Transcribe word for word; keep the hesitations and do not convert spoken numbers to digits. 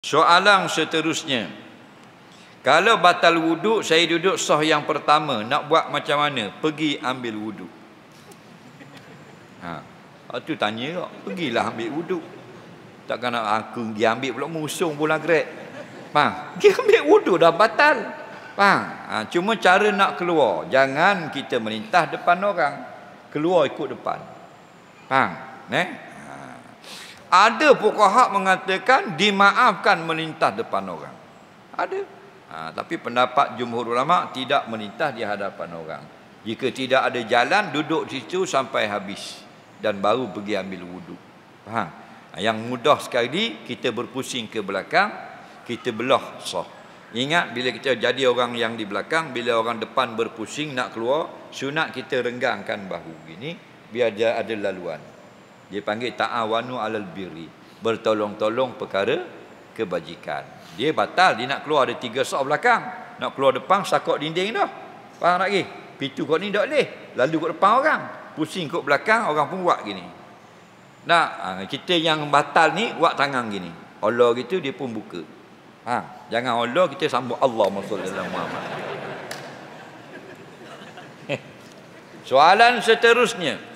Soalan seterusnya, kalau batal wuduk, saya duduk sah yang pertama, nak buat macam mana? Pergi ambil wuduk. Ha, tu tanya kok, pergilah ambil wuduk. Takkan nak aku pergi ambil pula musung pula grek. Faham? Pergi ambil wuduk dah batal. Faham? Ha, cuma cara nak keluar, jangan kita melintah depan orang. Keluar ikut depan. Faham? Eh? Ha. Ada fuqaha mengatakan dimaafkan melintah depan orang. Ada. Ha, tapi pendapat jumhur ulama tidak melintah di hadapan orang. Jika tidak ada jalan, duduk di situ sampai habis dan baru pergi ambil wuduk. Faham? Ha, yang mudah sekali kita berpusing ke belakang, kita belah sah. Ingat, bila kita jadi orang yang di belakang, bila orang depan berpusing nak keluar, sunat kita renggangkan bahu gini biar dia ada laluan. Dia panggil ta'awanu alal birri, bertolong-tolong perkara kebajikan. Dia batal, dia nak keluar ada tiga sah belakang, nak keluar depan sakok dinding dah. Faham tak lagi? Pintu kau ni tak boleh, lalu kat depan orang, pusing kat belakang, orang pun buat gini. Nah, kita yang batal ni buat tangan gini, Allah gitu dia pun buka. Ha, jangan Allah kita sambut Allahumma shalli ala Muhammad. Soalan seterusnya,